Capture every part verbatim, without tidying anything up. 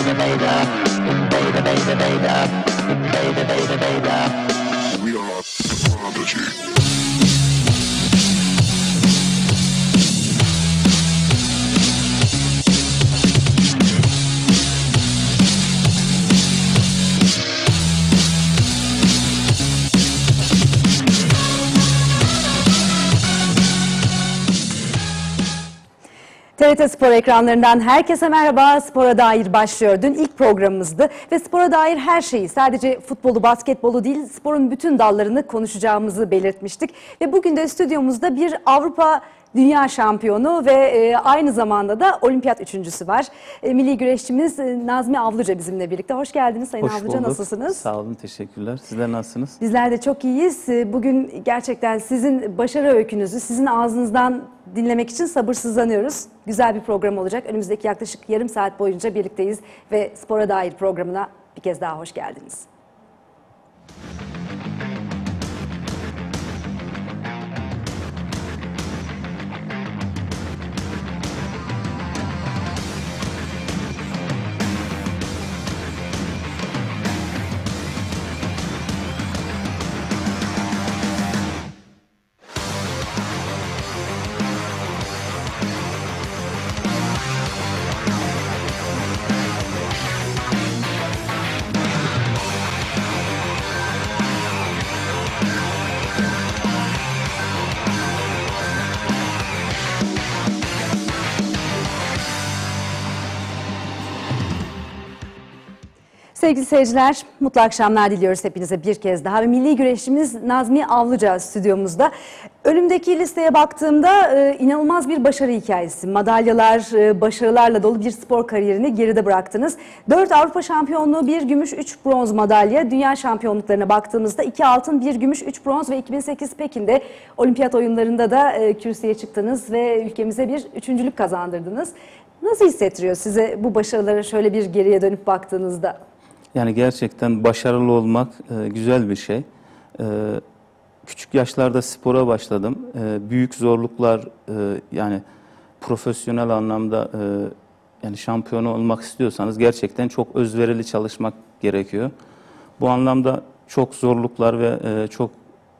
T R T Spor ekranlarından herkese merhaba. Spora dair başlıyor. Dün ilk programımızdı ve spora dair her şeyi, sadece futbolu, basketbolu değil, sporun bütün dallarını konuşacağımızı belirtmiştik. Ve bugün de stüdyomuzda bir Avrupa Dünya şampiyonu ve e, aynı zamanda da olimpiyat üçüncüsü var. E, milli güreşçimiz e, Nazmi Avluca bizimle birlikte. Hoş geldiniz Sayın Hoş Avluca, bulduk. nasılsınız? Sağ olun, teşekkürler. Sizler nasılsınız? Bizler de çok iyiyiz. E, bugün gerçekten sizin başarı öykünüzü sizin ağzınızdan dinlemek için sabırsızlanıyoruz. Güzel bir program olacak. Önümüzdeki yaklaşık yarım saat boyunca birlikteyiz ve spora dair programına bir kez daha hoş geldiniz. Sevgili seyirciler, mutlu akşamlar diliyoruz hepinize bir kez daha. Ve milli güreşçimiz Nazmi Avluca stüdyomuzda. Önümdeki listeye baktığımda e, inanılmaz bir başarı hikayesi. Madalyalar, e, başarılarla dolu bir spor kariyerini geride bıraktınız. dört Avrupa şampiyonluğu, bir gümüş, üç bronz madalya. Dünya şampiyonluklarına baktığımızda iki altın, bir gümüş, üç bronz ve iki bin sekiz Pekin'de olimpiyat oyunlarında da e, kürsüye çıktınız ve ülkemize bir üçüncülük kazandırdınız. Nasıl hissettiriyor size bu başarılara şöyle bir geriye dönüp baktığınızda? Yani gerçekten başarılı olmak e, güzel bir şey. E, küçük yaşlarda spora başladım. E, büyük zorluklar, e, yani profesyonel anlamda e, yani şampiyon olmak istiyorsanız gerçekten çok özverili çalışmak gerekiyor. Bu anlamda çok zorluklar ve e, çok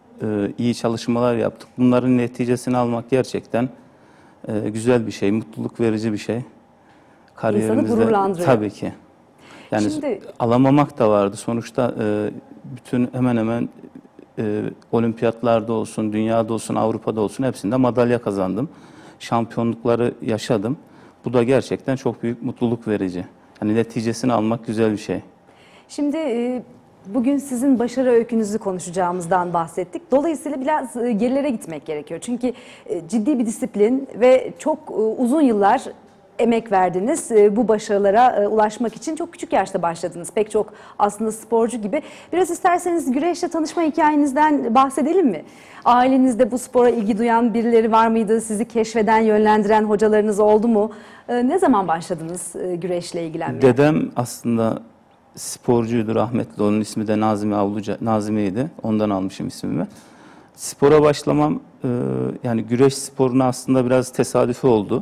e, iyi çalışmalar yaptık. Bunların neticesini almak gerçekten e, güzel bir şey, mutluluk verici bir şey. İnsanı gururlandırıyor. Tabii ki. Yani Şimdi, alamamak da vardı. Sonuçta e, bütün hemen hemen e, olimpiyatlarda olsun, dünyada olsun, Avrupa'da olsun hepsinde madalya kazandım. Şampiyonlukları yaşadım. Bu da gerçekten çok büyük mutluluk verici. Yani neticesini almak güzel bir şey. Şimdi e, bugün sizin başarı öykünüzü konuşacağımızdan bahsettik. Dolayısıyla biraz e, gerilere gitmek gerekiyor. Çünkü e, ciddi bir disiplin ve çok e, uzun yıllar emek verdiniz. Bu başarılara ulaşmak için çok küçük yaşta başladınız. Pek çok aslında sporcu gibi. Biraz isterseniz güreşle tanışma hikayenizden bahsedelim mi? Ailenizde bu spora ilgi duyan birileri var mıydı? Sizi keşfeden, yönlendiren hocalarınız oldu mu? Ne zaman başladınız güreşle ilgilenmeye? Dedem aslında sporcuydu, rahmetli. Onun ismi de Nazmi Avluca, Nazmi'ydi. Ondan almışım ismimi. Spora başlamam, yani güreş sporuna aslında biraz tesadüfi oldu.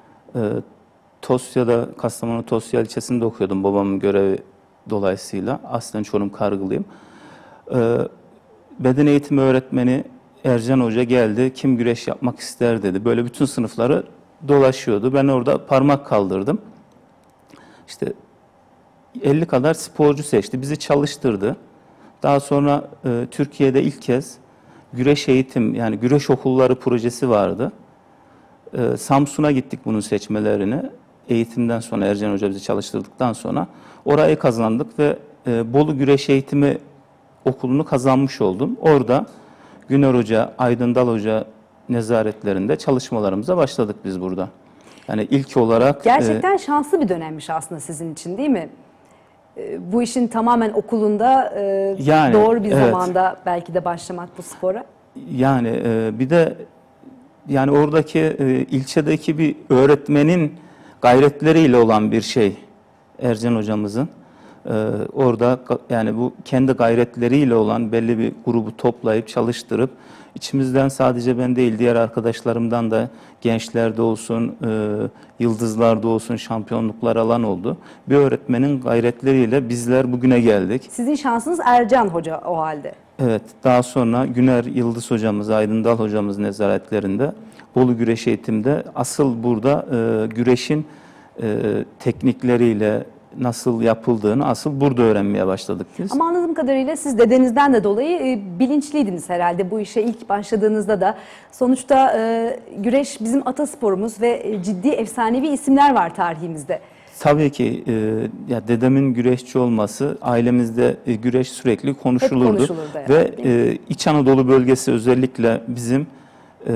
Tosya'da, Kastamonu Tosya ilçesinde okuyordum babamın görevi dolayısıyla. Aslen Çorum Kargılıyım. Ee, beden eğitimi öğretmeni Ercan Hoca geldi. Kim güreş yapmak ister dedi. Böyle bütün sınıfları dolaşıyordu. Ben orada parmak kaldırdım. İşte elli kadar sporcu seçti. Bizi çalıştırdı. Daha sonra e, Türkiye'de ilk kez güreş eğitim, yani güreş okulları projesi vardı. E, Samsun'a gittik bunun seçmelerini. Eğitimden sonra, Ercan Hoca bizi çalıştırdıktan sonra orayı kazandık ve e, Bolu Güreş Eğitimi Okulu'nu kazanmış oldum. Orada Güner Hoca, Aydın Dal Hoca nezaretlerinde çalışmalarımıza başladık biz burada. Yani ilk olarak... Gerçekten e, şanslı bir dönemmiş aslında sizin için, değil mi? E, bu işin tamamen okulunda e, yani, doğru bir evet. zamanda belki de başlamak bu spora. Yani e, bir de yani oradaki e, ilçedeki bir öğretmenin gayretleriyle olan bir şey Ercan hocamızın. Ee, orada yani bu kendi gayretleriyle olan belli bir grubu toplayıp çalıştırıp İçimizden sadece ben değil, diğer arkadaşlarımdan da gençlerde olsun, e, yıldızlarda olsun şampiyonluklar alan oldu. Bir öğretmenin gayretleriyle bizler bugüne geldik. Sizin şansınız Ercan Hoca o halde. Evet, daha sonra Güner Yıldız hocamız, Aydın Dal hocamız nezaretlerinde Bolu Güreş Eğitim'de asıl burada e, güreşin e, teknikleriyle nasıl yapıldığını asıl burada öğrenmeye başladık biz. Ama anladığım kadarıyla siz dedenizden de dolayı e, bilinçliydiniz herhalde bu işe ilk başladığınızda da. Sonuçta e, güreş bizim atasporumuz ve e, ciddi efsanevi isimler var tarihimizde. Tabii ki e, ya dedemin güreşçi olması, ailemizde e, güreş sürekli konuşulurdu. Hep konuşulurdu herhalde, Ve e, İç Anadolu bölgesi özellikle bizim e,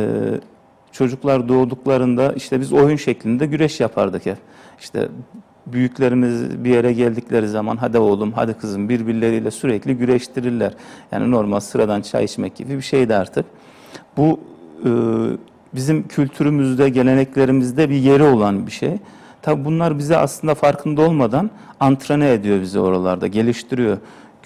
çocuklar doğduklarında işte biz oyun şeklinde güreş yapardık hep. İşte büyüklerimiz bir yere geldikleri zaman hadi oğlum, hadi kızım birbirleriyle sürekli güreştirirler. Yani normal sıradan çay içmek gibi bir şeydi artık. Bu e, bizim kültürümüzde, geleneklerimizde bir yeri olan bir şey. Tabii bunlar bize aslında farkında olmadan antrene ediyor bizi oralarda, geliştiriyor.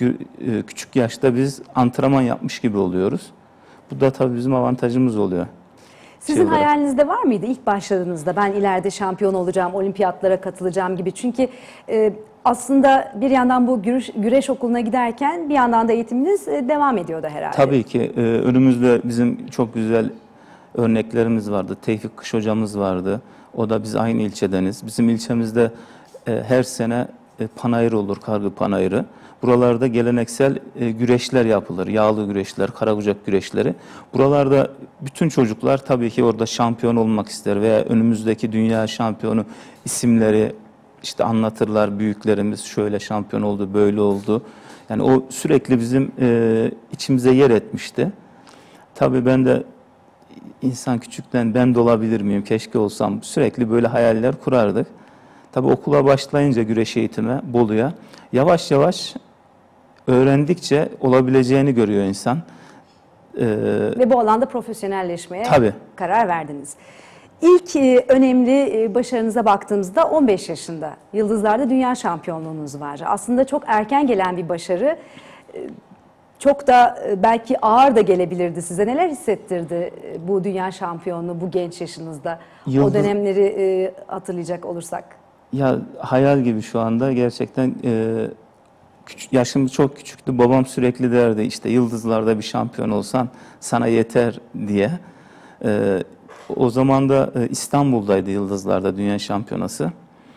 Küçük yaşta biz antrenman yapmış gibi oluyoruz. Bu da tabii bizim avantajımız oluyor. Sizin şey hayalinizde var mıydı ilk başladığınızda ben ileride şampiyon olacağım, olimpiyatlara katılacağım gibi? Çünkü e, aslında bir yandan bu güreş, güreş okuluna giderken bir yandan da eğitiminiz e, devam ediyordu herhalde. Tabii ki. E, önümüzde bizim çok güzel örneklerimiz vardı. Tevfik Kış hocamız vardı. O da biz aynı ilçedeniz. Bizim ilçemizde e, her sene e, panayır olur, kargı panayırı. Buralarda geleneksel e, güreşler yapılır. Yağlı güreşler, karakucak güreşleri. Buralarda bütün çocuklar tabii ki orada şampiyon olmak ister veya önümüzdeki dünya şampiyonu isimleri işte anlatırlar büyüklerimiz. Şöyle şampiyon oldu, böyle oldu. Yani o sürekli bizim e, içimize yer etmişti. Tabii ben de insan küçükten ben de olabilir miyim, keşke olsam, sürekli böyle hayaller kurardık. Tabii okula başlayınca güreş eğitime, Bolu'ya yavaş yavaş öğrendikçe olabileceğini görüyor insan. Ee, Ve bu alanda profesyonelleşmeye tabii. karar verdiniz. İlk e, önemli e, başarınıza baktığımızda on beş yaşında Yıldızlar'da dünya şampiyonluğunuz var. Aslında çok erken gelen bir başarı. E, Çok da belki ağır da gelebilirdi size. Neler hissettirdi bu dünya şampiyonluğu bu genç yaşınızda? Yıldız... O dönemleri e, hatırlayacak olursak. Ya hayal gibi şu anda gerçekten e, küçük, yaşım çok küçüktü. Babam sürekli derdi işte Yıldızlar'da bir şampiyon olsan sana yeter diye. E, o zaman da e, İstanbul'daydı Yıldızlar'da dünya şampiyonası.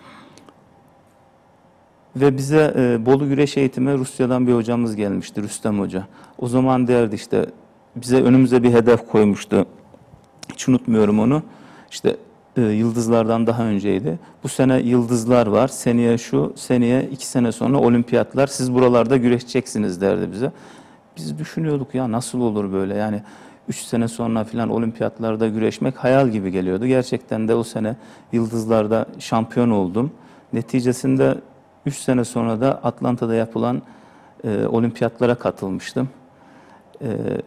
Ve bize e, Bolu Güreş Eğitimi Rusya'dan bir hocamız gelmişti, Rüstem Hoca. O zaman derdi işte, bize önümüze bir hedef koymuştu. Hiç unutmuyorum onu. İşte e, Yıldızlardan daha önceydi. Bu sene Yıldızlar var, seneye şu, seneye iki sene sonra olimpiyatlar. Siz buralarda güreşeceksiniz derdi bize. Biz düşünüyorduk ya nasıl olur böyle yani. Üç sene sonra filan olimpiyatlarda güreşmek hayal gibi geliyordu. Gerçekten de o sene Yıldızlar'da şampiyon oldum. Neticesinde üç sene sonra da Atlanta'da yapılan e, olimpiyatlara katılmıştım. E,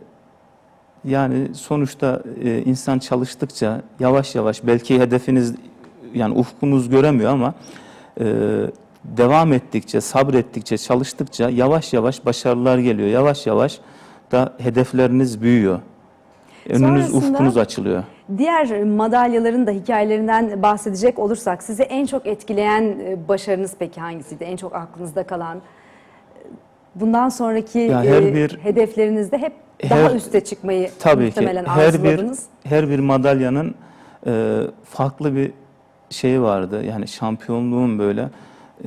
yani sonuçta e, insan çalıştıkça yavaş yavaş belki hedefiniz yani ufkunuz göremiyor ama e, devam ettikçe, sabrettikçe, çalıştıkça yavaş yavaş başarılar geliyor. Yavaş yavaş da hedefleriniz büyüyor. Önünüz, Sonrasında, ufkunuz açılıyor. Diğer madalyaların da hikayelerinden bahsedecek olursak sizi en çok etkileyen başarınız peki hangisiydi? En çok aklınızda kalan? Bundan sonraki ya her bir, hedeflerinizde hep daha her, üste çıkmayı tabii muhtemelen ki, her arzuladınız. bir, her bir madalyanın e, farklı bir şeyi vardı. Yani şampiyonluğun böyle e,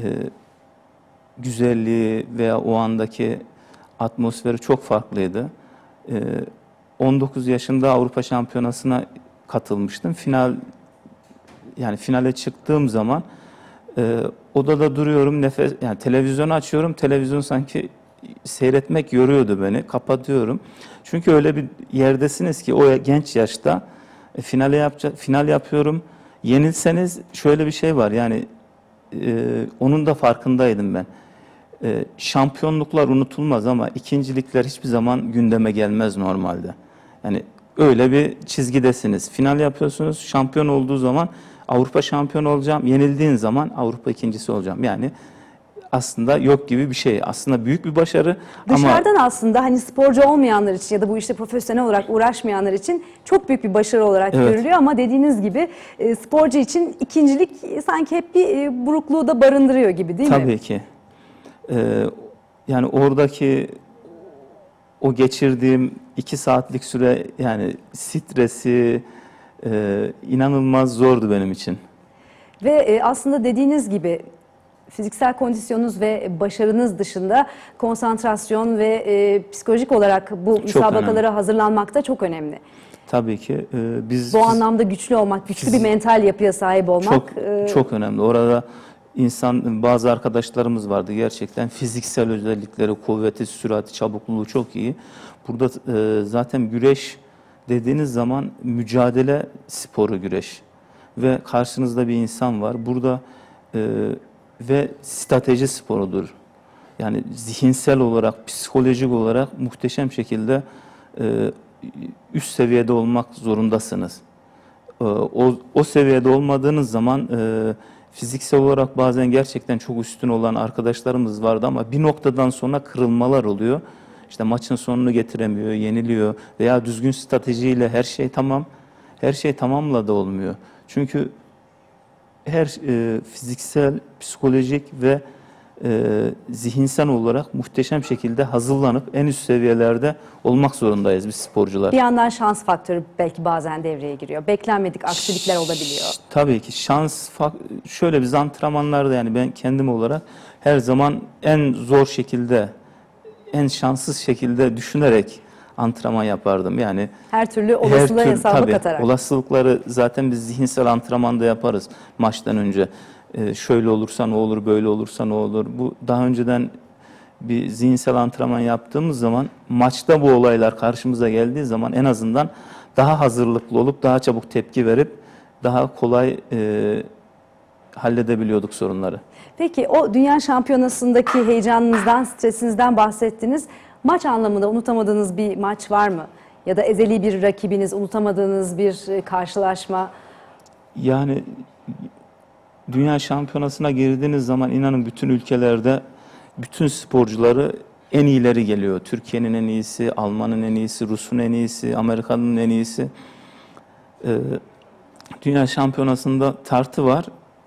güzelliği veya o andaki atmosferi çok farklıydı. E, on dokuz yaşında Avrupa Şampiyonası'na katılmıştım. Final yani finale çıktığım zaman e, odada duruyorum, nefes yani televizyonu açıyorum. Televizyon sanki seyretmek yoruyordu beni. Kapatıyorum. Çünkü öyle bir yerdesiniz ki o genç yaşta e, finale yapacak final yapıyorum. Yenilseniz şöyle bir şey var. Yani e, onun da farkındaydım ben. E, şampiyonluklar unutulmaz ama ikincilikler hiçbir zaman gündeme gelmez normalde. Yani öyle bir çizgidesiniz. Final yapıyorsunuz, şampiyon olduğu zaman Avrupa şampiyonu olacağım, yenildiğin zaman Avrupa ikincisi olacağım. Yani aslında yok gibi bir şey. Aslında büyük bir başarı Dışarıdan ama aslında hani sporcu olmayanlar için ya da bu işte profesyonel olarak uğraşmayanlar için çok büyük bir başarı olarak Evet. görülüyor ama dediğiniz gibi e, sporcu için ikincilik sanki hep bir e, burukluğu da barındırıyor gibi değil mi? tabii ki. Ee, yani oradaki o geçirdiğim iki saatlik süre, yani stresi e, inanılmaz zordu benim için. Ve e, aslında dediğiniz gibi fiziksel kondisyonunuz ve başarınız dışında konsantrasyon ve e, psikolojik olarak bu müsabakalara önemli. hazırlanmak da çok önemli. Tabii ki e, biz Bu anlamda güçlü olmak, güçlü bir fizik- mental yapıya sahip olmak çok e, çok önemli. Orada insan, bazı arkadaşlarımız vardı, gerçekten fiziksel özellikleri, kuvveti, sürati, çabukluğu çok iyi. Burada e, zaten güreş dediğiniz zaman mücadele sporu güreş ve karşınızda bir insan var. Burada e, ve strateji sporudur. Yani zihinsel olarak, psikolojik olarak muhteşem şekilde e, üst seviyede olmak zorundasınız. E, o, o seviyede olmadığınız zaman e, fiziksel olarak bazen gerçekten çok üstün olan arkadaşlarımız vardı ama bir noktadan sonra kırılmalar oluyor. İşte maçın sonunu getiremiyor, yeniliyor veya düzgün stratejiyle her şey tamam, her şey tamamla da olmuyor. Çünkü her e, fiziksel, psikolojik ve e, zihinsel olarak muhteşem şekilde hazırlanıp en üst seviyelerde olmak zorundayız biz sporcular. bir yandan şans faktörü belki bazen devreye giriyor. Beklenmedik aksilikler olabiliyor. Tabii ki şans, fak- şöyle biz antrenmanlarda, yani ben kendim olarak her zaman en zor şekilde, en şanssız şekilde düşünerek antrenman yapardım. Yani Her türlü olasılığı her tür, hesaba tabii, katarak. olasılıkları zaten biz zihinsel antrenmanda yaparız maçtan önce. Ee, şöyle olursa ne olur, böyle olursa ne olur. Bu daha önceden bir zihinsel antrenman yaptığımız zaman maçta bu olaylar karşımıza geldiği zaman en azından daha hazırlıklı olup daha çabuk tepki verip daha kolay e, halledebiliyorduk sorunları. Peki o dünya şampiyonasındaki heyecanınızdan, stresinizden bahsettiniz. Maç anlamında unutamadığınız bir maç var mı? Ya da ezeli bir rakibiniz, unutamadığınız bir e, karşılaşma? Yani dünya şampiyonasına girdiğiniz zaman inanın bütün ülkelerde bütün sporcuları en iyileri geliyor. Türkiye'nin en iyisi, Alman'ın en iyisi, Rus'un en iyisi, Amerika'nın en iyisi. Ee, dünya şampiyonasında tartı var.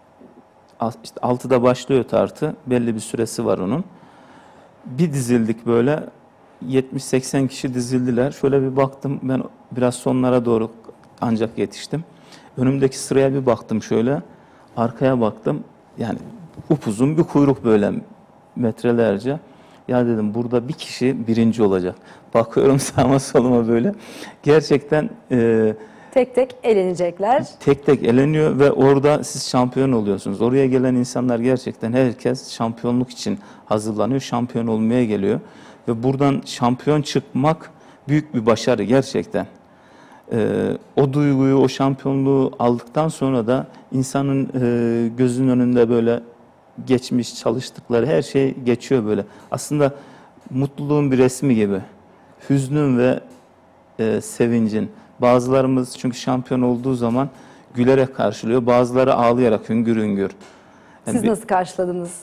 İşte altıda başlıyor tartı. Belli bir süresi var onun. Bir dizildik böyle. yetmiş seksen kişi dizildiler. Şöyle bir baktım, ben biraz sonlara doğru ancak yetiştim. Önümdeki sıraya bir baktım şöyle. Arkaya baktım. Yani upuzun bir kuyruk böyle metrelerce. Ya dedim burada bir kişi birinci olacak. Bakıyorum sağıma soluma böyle. Gerçekten e, Tek tek elenecekler. tek tek eleniyor ve orada siz şampiyon oluyorsunuz. Oraya gelen insanlar gerçekten herkes şampiyonluk için hazırlanıyor. Şampiyon olmaya geliyor. Ve buradan şampiyon çıkmak büyük bir başarı gerçekten. Ee, o duyguyu, o şampiyonluğu aldıktan sonra da insanın e, gözünün önünde böyle geçmiş, çalıştıkları her şey geçiyor böyle. Aslında mutluluğun bir resmi gibi. Hüznün ve e, sevincin. Bazılarımız çünkü şampiyon olduğu zaman gülerek karşılıyor. Bazıları ağlayarak hüngür hüngür. Yani Siz bir- nasıl karşıladınız?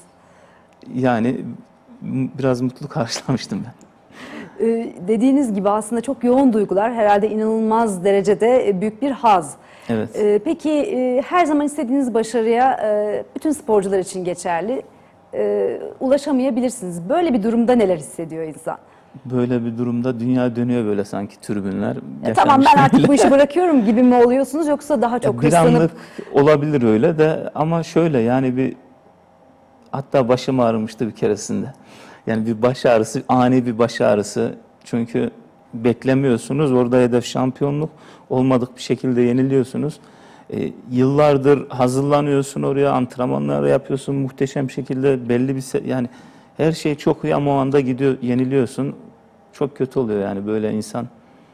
Yani m- biraz mutlu karşılamıştım ben. Ee, dediğiniz gibi aslında çok yoğun duygular, herhalde inanılmaz derecede e, büyük bir haz. Evet. Ee, peki e, her zaman istediğiniz başarıya e, bütün sporcular için geçerli. e, ulaşamayabilirsiniz. Böyle bir durumda neler hissediyor insan? Böyle bir durumda dünya dönüyor böyle sanki tribünler. Ya tamam ben Yaşanmıştım artık bile. bu işi bırakıyorum gibi mi oluyorsunuz yoksa daha çok Ya bir hırslanıp anlık olabilir öyle de ama şöyle yani bir, hatta başım ağrımıştı bir keresinde. Yani bir baş ağrısı, ani bir baş ağrısı. Çünkü beklemiyorsunuz. Orada hedef şampiyonluk. Olmadık bir şekilde yeniliyorsunuz. E, yıllardır hazırlanıyorsun oraya, antrenmanlar yapıyorsun muhteşem şekilde, belli bir se- yani her şey çok iyi ama o anda gidiyor, yeniliyorsun. Çok kötü oluyor yani, böyle insan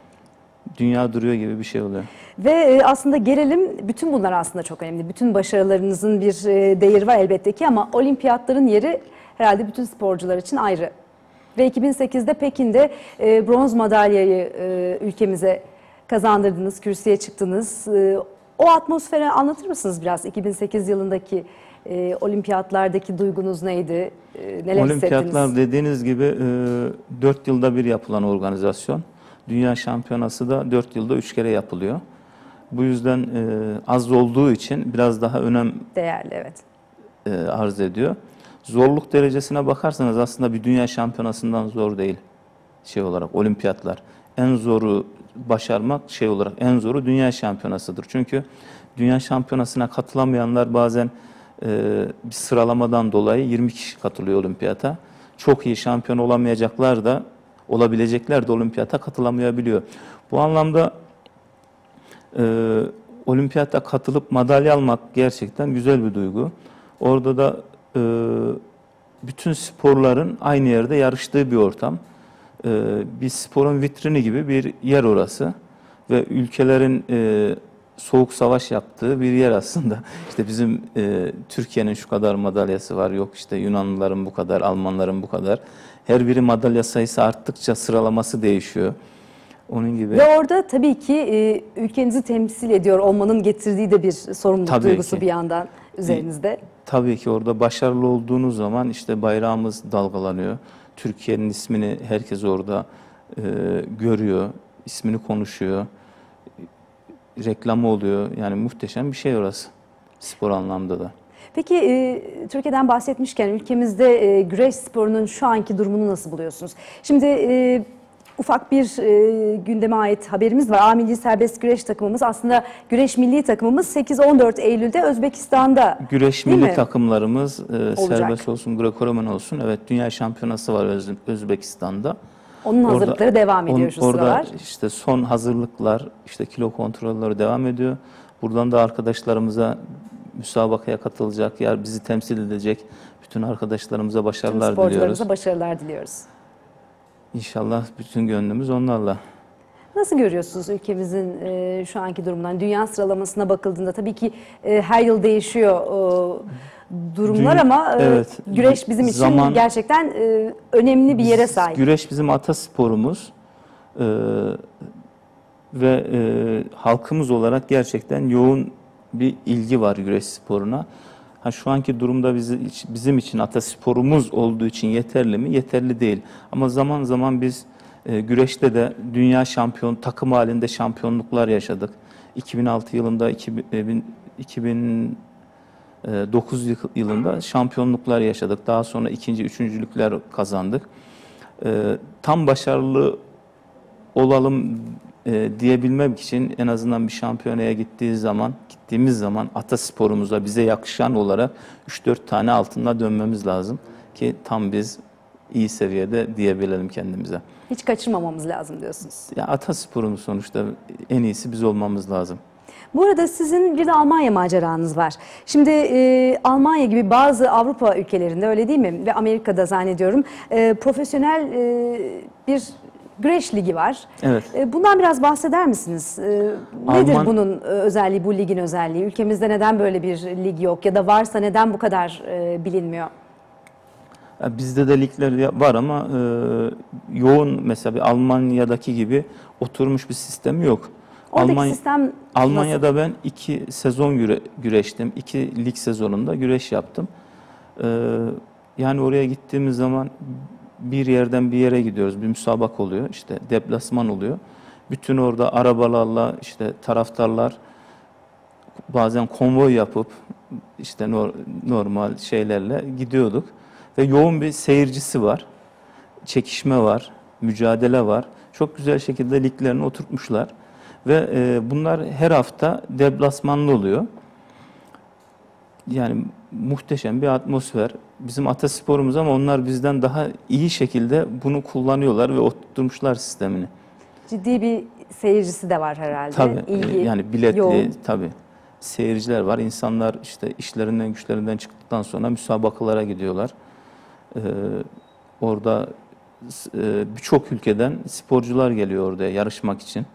dünya duruyor gibi bir şey oluyor. ve e, aslında gelelim, bütün bunlar aslında çok önemli. Bütün başarılarınızın bir e, değeri var elbette ki ama olimpiyatların yeri herhalde bütün sporcular için ayrı. Ve iki bin sekizde Pekin'de e, bronz madalyayı e, ülkemize kazandırdınız, kürsüye çıktınız. E, O atmosferi anlatır mısınız biraz? iki bin sekiz yılındaki e, olimpiyatlardaki duygunuz neydi? E, neler Olimpiyatlar hissettiniz? dediğiniz gibi e, dört yılda bir yapılan organizasyon. Dünya şampiyonası da dört yılda üç kere yapılıyor. Bu yüzden e, az olduğu için biraz daha önem Değerli, evet. e, arz ediyor. Zorluk derecesine bakarsanız aslında bir dünya şampiyonasından zor değil şey olarak olimpiyatlar. En zoru başarmak şey olarak en zoru dünya şampiyonasıdır. Çünkü dünya şampiyonasına katılamayanlar bazen e, bir sıralamadan dolayı yirmi kişi katılıyor olimpiyata. Çok iyi şampiyon olamayacaklar da olabilecekler de olimpiyata katılamayabiliyor. Bu anlamda e, olimpiyata katılıp madalya almak gerçekten güzel bir duygu. Orada da e, bütün sporların aynı yerde yarıştığı bir ortam. E, bir sporun vitrini gibi bir yer orası ve ülkelerin e, soğuk savaş yaptığı bir yer aslında. İşte bizim e, Türkiye'nin şu kadar madalyası var, yok işte Yunanlıların bu kadar, Almanların bu kadar. Her biri madalya sayısı arttıkça sıralaması değişiyor. Onun gibi. Ve orada tabii ki e, ülkenizi temsil ediyor olmanın getirdiği de bir sorumluluk Tabii duygusu ki. bir yandan üzerinizde. Tabii ki orada başarılı olduğunuz zaman işte bayrağımız dalgalanıyor. Türkiye'nin ismini herkes orada e, görüyor, ismini konuşuyor, reklamı oluyor. Yani muhteşem bir şey orası spor anlamda da. Peki e, Türkiye'den bahsetmişken ülkemizde e, güreş sporunun şu anki durumunu nasıl buluyorsunuz? Şimdi e, ufak bir e, gündeme ait haberimiz var. A Milli Serbest Güreş takımımız aslında güreş milli takımımız sekiz on dört Eylül'de Özbekistan'da. Güreş değil milli mi? takımlarımız e, serbest olsun, Greco-Roman olsun. Evet, dünya şampiyonası var Öz- Özbekistan'da. Onun Orada- hazırlıkları devam ediyor on- şu orada sıralar. işte son hazırlıklar, işte kilo kontrolleri devam ediyor. Buradan da arkadaşlarımıza müsabakaya katılacak, yer bizi temsil edecek bütün arkadaşlarımıza Tüm başarılar diliyoruz. sporcularımıza başarılar diliyoruz. İnşallah bütün gönlümüz onlarla. Nasıl görüyorsunuz ülkemizin e, şu anki durumundan? Dünya sıralamasına bakıldığında tabii ki e, her yıl değişiyor e, durumlar Dün- ama e, evet, güreş bizim için zaman- gerçekten e, önemli bir yere Biz- sahip. Güreş bizim atasporumuz ee, ve e, halkımız olarak gerçekten yoğun bir ilgi var güreş sporuna. Ha, şu anki durumda bizi, bizim için atasporumuz olduğu için yeterli mi? Yeterli değil. Ama zaman zaman biz e, güreşte de dünya şampiyon takım halinde şampiyonluklar yaşadık. iki bin altı yılında, iki bin, iki bin dokuz yılında şampiyonluklar yaşadık. Daha sonra ikinci, üçüncülükler kazandık. Ee, tam başarılı olalım e, diyebilmem için en azından bir şampiyonaya gittiği zaman, gittiğimiz zaman atasporumuza bize yakışan olarak üç dört tane altınla dönmemiz lazım ki tam biz iyi seviyede diyebilelim kendimize. Hiç kaçırmamamız lazım diyorsunuz. Ya atasporumuz sonuçta en iyisi biz olmamız lazım. Bu arada sizin bir de Almanya maceranız var. Şimdi e, Almanya gibi bazı Avrupa ülkelerinde öyle değil mi? Ve Amerika'da zannediyorum e, profesyonel e, bir güreş ligi var. Evet. E, bundan biraz bahseder misiniz? E, nedir Alman- bunun e, özelliği, bu ligin özelliği? Ülkemizde neden böyle bir lig yok ya da varsa neden bu kadar e, bilinmiyor? Ya bizde de ligler var ama e, yoğun mesela bir Almanya'daki gibi oturmuş bir sistemi yok. Oradaki Almanya- sistem Almanya'da ben iki sezon güre, güreştim. İki lig sezonunda güreş yaptım. Ee, yani oraya gittiğimiz zaman bir yerden bir yere gidiyoruz. Bir müsabak oluyor. İşte deplasman oluyor. Bütün orada arabalarla işte taraftarlar bazen konvoy yapıp işte nor- normal şeylerle gidiyorduk. Ve yoğun bir seyircisi var. Çekişme var. Mücadele var. Çok güzel şekilde liglerini oturtmuşlar. Ve e, bunlar her hafta deplasmanlı oluyor. Yani muhteşem bir atmosfer. Bizim atasporumuz ama onlar bizden daha iyi şekilde bunu kullanıyorlar ve oturtmuşlar sistemini. ciddi bir seyircisi de var herhalde. Tabii İlgi, e, yani biletli yoğun. tabii seyirciler var. İnsanlar işte işlerinden güçlerinden çıktıktan sonra müsabakalara gidiyorlar. Ee, orada e, birçok ülkeden sporcular geliyor oraya yarışmak için.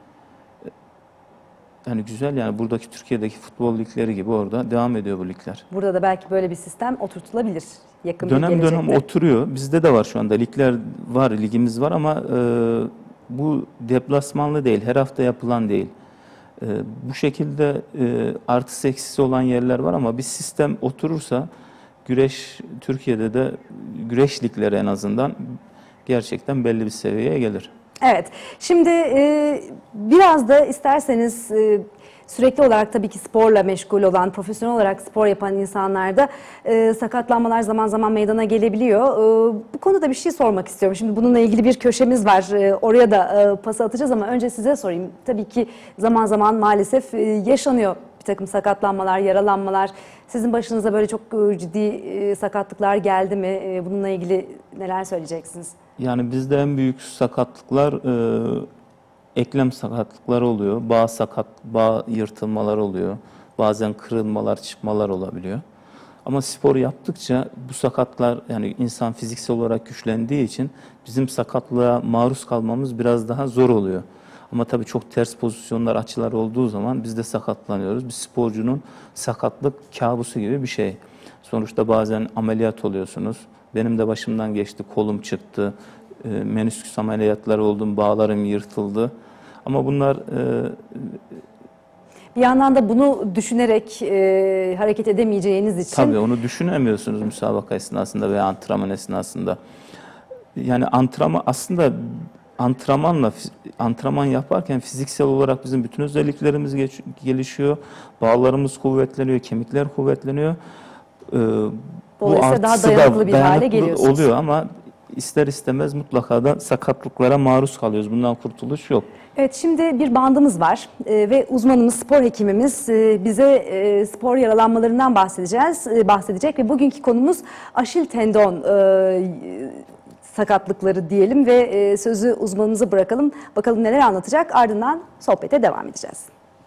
Yani güzel yani buradaki Türkiye'deki futbol ligleri gibi orada devam ediyor bu ligler. Burada da belki böyle bir sistem oturtulabilir yakın bir Dönem gelecekte. dönem oturuyor. Bizde de var şu anda ligler var, ligimiz var ama e, bu deplasmanlı değil, her hafta yapılan değil. E, bu şekilde e, artısı eksisi olan yerler var ama bir sistem oturursa güreş Türkiye'de de güreş ligleri en azından gerçekten belli bir seviyeye gelir. Evet, şimdi e, biraz da isterseniz e, sürekli olarak tabii ki sporla meşgul olan, profesyonel olarak spor yapan insanlarda e, sakatlanmalar zaman zaman meydana gelebiliyor. E, bu konuda bir şey sormak istiyorum. Şimdi bununla ilgili bir köşemiz var. E, oraya da e, pas atacağız ama önce size sorayım. Tabii ki zaman zaman maalesef e, yaşanıyor bir takım sakatlanmalar, yaralanmalar. Sizin başınıza böyle çok e, ciddi e, sakatlıklar geldi mi? E, bununla ilgili neler söyleyeceksiniz? Yani bizde en büyük sakatlıklar e, eklem sakatlıkları oluyor. Bağ sakat, bağ yırtılmalar oluyor. Bazen kırılmalar, çıkmalar olabiliyor. Ama spor yaptıkça bu sakatlar, yani insan fiziksel olarak güçlendiği için bizim sakatlığa maruz kalmamız biraz daha zor oluyor. Ama tabii çok ters pozisyonlar, açılar olduğu zaman biz de sakatlanıyoruz. Bir sporcunun sakatlık kabusu gibi bir şey. Sonuçta bazen ameliyat oluyorsunuz. Benim de başımdan geçti, kolum çıktı, e, menisküs ameliyatları oldum, bağlarım yırtıldı. Ama bunlar e, bir yandan da bunu düşünerek e, hareket edemeyeceğiniz için... Tabii onu düşünemiyorsunuz müsabaka esnasında veya antrenman esnasında. Yani antrenman aslında antrenmanla antrenman yaparken fiziksel olarak bizim bütün özelliklerimiz geç, gelişiyor. Bağlarımız kuvvetleniyor, kemikler kuvvetleniyor. Ee, bu Dolayısıyla daha artısı dayanıklı da bir hale dayanıklı geliyorsunuz. oluyor ama ister istemez mutlaka da sakatlıklara maruz kalıyoruz. Bundan kurtuluş yok. Evet, şimdi bir bandımız var e, ve uzmanımız, spor hekimimiz e, bize e, spor yaralanmalarından bahsedeceğiz, e, bahsedecek ve bugünkü konumuz Aşil tendon e, sakatlıkları diyelim ve e, sözü uzmanımıza bırakalım. Bakalım neler anlatacak, ardından sohbete devam edeceğiz.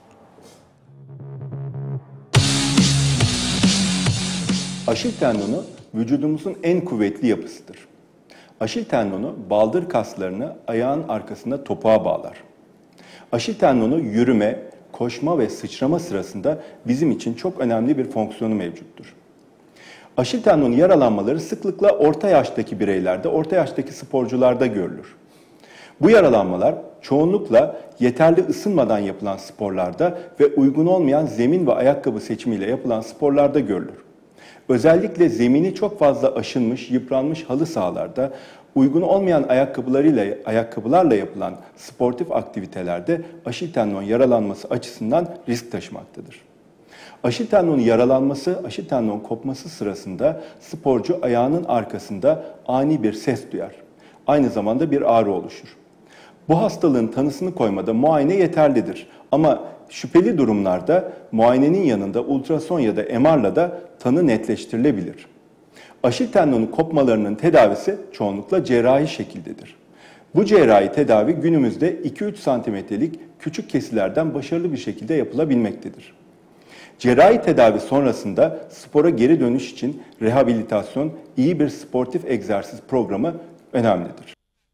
Aşil tendonu vücudumuzun en kuvvetli yapısıdır. Aşil tendonu baldır kaslarını ayağın arkasında topuğa bağlar. Aşil tendonu yürüme, koşma ve sıçrama sırasında bizim için çok önemli bir fonksiyonu mevcuttur. Aşil tendonu yaralanmaları sıklıkla orta yaştaki bireylerde, orta yaştaki sporcularda görülür. Bu yaralanmalar çoğunlukla yeterli ısınmadan yapılan sporlarda ve uygun olmayan zemin ve ayakkabı seçimiyle yapılan sporlarda görülür. Özellikle zemini çok fazla aşınmış, yıpranmış halı sahalarda, uygun olmayan ayakkabılarıyla, ayakkabılarla yapılan sportif aktivitelerde aşil tendon yaralanması açısından risk taşımaktadır. Aşil tendonu yaralanması, aşil tendon kopması sırasında sporcu ayağının arkasında ani bir ses duyar. Aynı zamanda bir ağrı oluşur. Bu hastalığın tanısını koymada muayene yeterlidir. Ama şüpheli durumlarda muayenenin yanında ultrason ya da M R'la da tanı netleştirilebilir. Aşil tendonu kopmalarının tedavisi çoğunlukla cerrahi şekildedir. Bu cerrahi tedavi günümüzde iki üç santimetrelik küçük kesilerden başarılı bir şekilde yapılabilmektedir. Cerrahi tedavi sonrasında spora geri dönüş için rehabilitasyon, iyi bir sportif egzersiz programı önemlidir.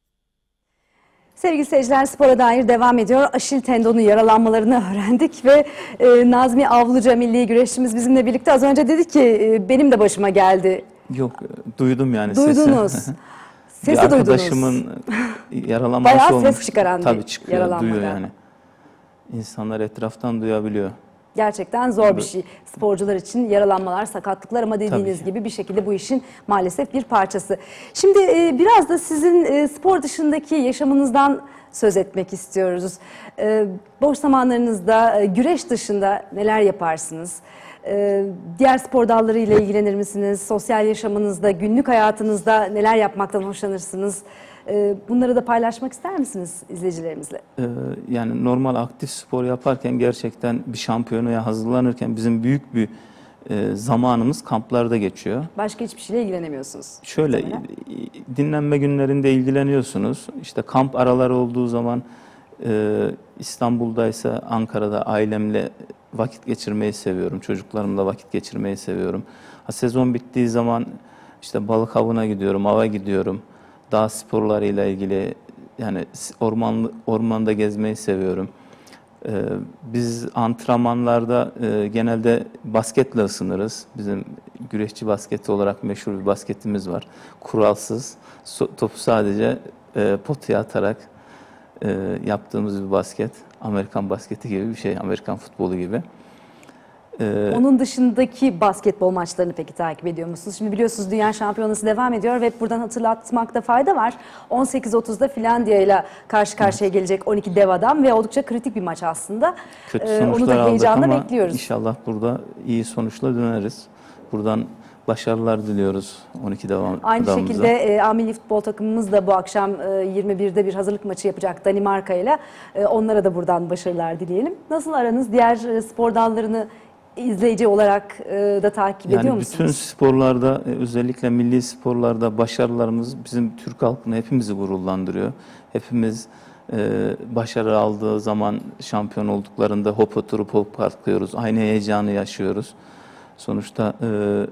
Sevgili seyirciler, spora dair devam ediyor. Aşil tendonu yaralanmalarını öğrendik ve e, Nazmi Avluca milli güreşçimiz bizimle birlikte az önce dedi ki e, benim de başıma geldi. Yok, duydum yani Duydunuz. sesi. Sesi bir arkadaşımın duydunuz. yaralanması Bayağı olmuş. ses çıkaran Tabii bir çıkıyor, yaralanma duyuyor galiba. yani. İnsanlar etraftan duyabiliyor. Gerçekten zor bir şey. Sporcular için yaralanmalar, sakatlıklar ama dediğiniz Tabii ki. gibi bir şekilde bu işin maalesef bir parçası. Şimdi e, biraz da sizin e, spor dışındaki yaşamınızdan söz etmek istiyoruz. E, boş zamanlarınızda, e, güreş dışında neler yaparsınız? E, diğer spor dallarıyla ilgilenir misiniz? Sosyal yaşamınızda, günlük hayatınızda neler yapmaktan hoşlanırsınız? E, bunları da paylaşmak ister misiniz izleyicilerimizle? Ee, yani normal aktif spor yaparken gerçekten bir şampiyonaya hazırlanırken bizim büyük bir e, zamanımız kamplarda geçiyor. Başka hiçbir şeyle ilgilenemiyorsunuz. Şöyle Muhtemelen. dinlenme günlerinde ilgileniyorsunuz. İşte kamp araları olduğu zaman e, İstanbul'daysa Ankara'da ailemle vakit geçirmeyi seviyorum. Çocuklarımla vakit geçirmeyi seviyorum. Ha, sezon bittiği zaman işte balık avına gidiyorum, ava gidiyorum. Dağ sporlarıyla ilgili yani orman ormanda gezmeyi seviyorum. Ee, biz antrenmanlarda e, genelde basketle ısınırız. Bizim güreşçi basketi olarak meşhur bir basketimiz var. Kuralsız, so, topu sadece e, potaya atarak e, yaptığımız bir basket. Amerikan basketi gibi bir şey, Amerikan futbolu gibi. Ee, Onun dışındaki basketbol maçlarını peki takip ediyor musunuz? Şimdi biliyorsunuz Dünya Şampiyonası devam ediyor ve buradan hatırlatmakta fayda var. on sekiz otuzda Finlandiya ile karşı karşıya gelecek on iki dev adam ve oldukça kritik bir maç aslında. Kötü Ee, sonuçlar Onu da aldık heyecanla ama bekliyoruz. inşallah burada iyi sonuçla döneriz. Buradan başarılar diliyoruz on iki devam Aynı adamımıza. şekilde e, A milli futbol takımımız da bu akşam e, yirmi birde bir hazırlık maçı yapacak Danimarka ile. E, onlara da buradan başarılar dileyelim. Nasıl aranız? Diğer e, spor dallarını izleyici olarak e, da takip Yani ediyor bütün musunuz? sporlarda, e, özellikle milli sporlarda başarılarımız bizim Türk halkını hepimizi gururlandırıyor. Hepimiz e, başarı aldığı zaman, şampiyon olduklarında hop oturup hop kalkıyoruz. Aynı heyecanı yaşıyoruz. Sonuçta e,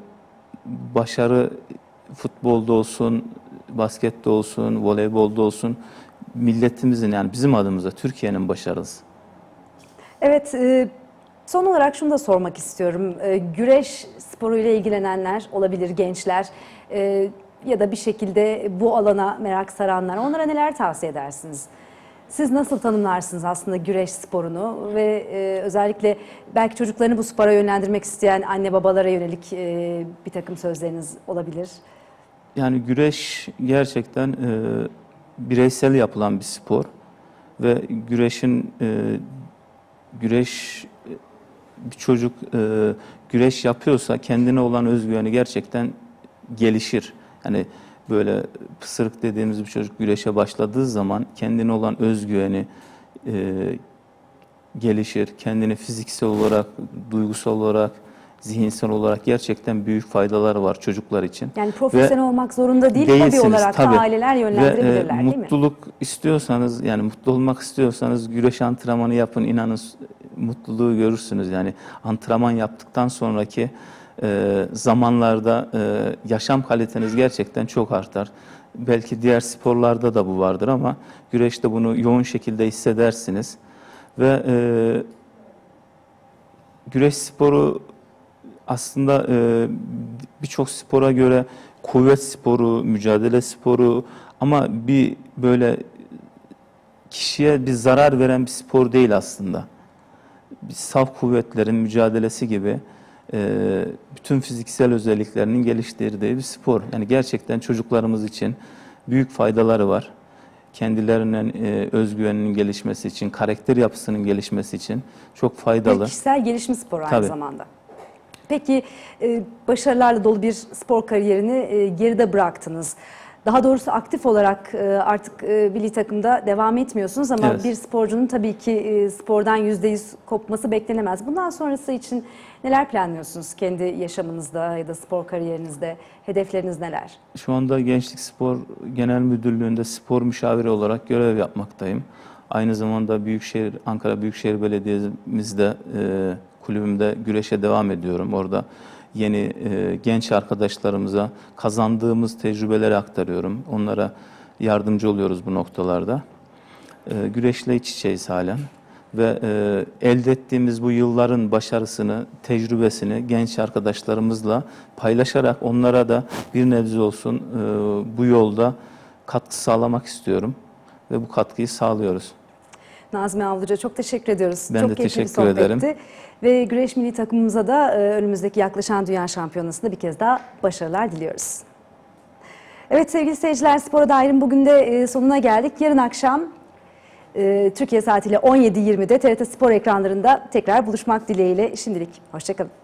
başarı futbolda olsun, baskette olsun, voleybolda olsun milletimizin, yani bizim adımıza Türkiye'nin başarısı. Evet, e, son olarak şunu da sormak istiyorum. E, güreş sporuyla ilgilenenler olabilir, gençler e, ya da bir şekilde bu alana merak saranlar, onlara neler tavsiye edersiniz? Siz nasıl tanımlarsınız aslında güreş sporunu ve e, özellikle belki çocuklarını bu spora yönlendirmek isteyen anne babalara yönelik e, bir takım sözleriniz olabilir? Yani güreş gerçekten e, bireysel yapılan bir spor ve güreşin e, güreş bir çocuk e, güreş yapıyorsa kendine olan özgüveni gerçekten gelişir. Yani böyle pısırık dediğimiz bir çocuk güreşe başladığı zaman kendine olan özgüveni e, gelişir. Kendini fiziksel olarak, duygusal olarak, zihinsel olarak gerçekten büyük faydaları var çocuklar için. Yani profesyonel Ve olmak zorunda değil, hobi olarak da aileler yönlendirebilirler, Ve, e, değil mi? mutluluk istiyorsanız, yani mutlu olmak istiyorsanız güreş antrenmanı yapın, inanın mutluluğu görürsünüz. Yani antrenman yaptıktan sonraki e, zamanlarda e, yaşam kaliteniz gerçekten çok artar. Belki diğer sporlarda da bu vardır ama güreşte bunu yoğun şekilde hissedersiniz. Ve e, güreş sporu aslında e, birçok spora göre kuvvet sporu, mücadele sporu ama bir böyle kişiye bir zarar veren bir spor değil aslında. Bir saf kuvvetlerin mücadelesi gibi e, bütün fiziksel özelliklerinin geliştirdiği bir spor. Yani gerçekten çocuklarımız için büyük faydaları var. Kendilerinin e, özgüveninin gelişmesi için, karakter yapısının gelişmesi için çok faydalı. Ve kişisel gelişim sporu aynı Tabii. zamanda. Peki e, başarılarla dolu bir spor kariyerini e, geride bıraktınız. Daha doğrusu aktif olarak e, artık e, milli takımda devam etmiyorsunuz ama Evet. bir sporcunun tabii ki e, spordan yüzde yüz kopması beklenemez. Bundan sonrası için neler planlıyorsunuz kendi yaşamınızda ya da spor kariyerinizde? Hedefleriniz neler? Şu anda Gençlik Spor Genel Müdürlüğü'nde spor müşaviri olarak görev yapmaktayım. Aynı zamanda Büyükşehir, Ankara Büyükşehir Belediye'mizde e, kulübümde güreşe devam ediyorum. Orada yeni e, genç arkadaşlarımıza kazandığımız tecrübeleri aktarıyorum. Onlara yardımcı oluyoruz bu noktalarda. E, güreşle iç içeyiz halen. Ve e, elde ettiğimiz bu yılların başarısını, tecrübesini genç arkadaşlarımızla paylaşarak onlara da bir nebze olsun e, bu yolda katkı sağlamak istiyorum. Ve bu katkıyı sağlıyoruz. Nazmi Avlıca çok teşekkür ediyoruz. Ben çok de keyifli bir teşekkür sohbetti. ederim. Ve güreş milli takımımıza da e, önümüzdeki yaklaşan Dünya Şampiyonası'nda bir kez daha başarılar diliyoruz. Evet sevgili seyirciler, Spora Dair'in bugün de e, sonuna geldik. Yarın akşam e, Türkiye saatiyle on yedi yirmide T R T Spor ekranlarında tekrar buluşmak dileğiyle. Şimdilik hoşça kalın.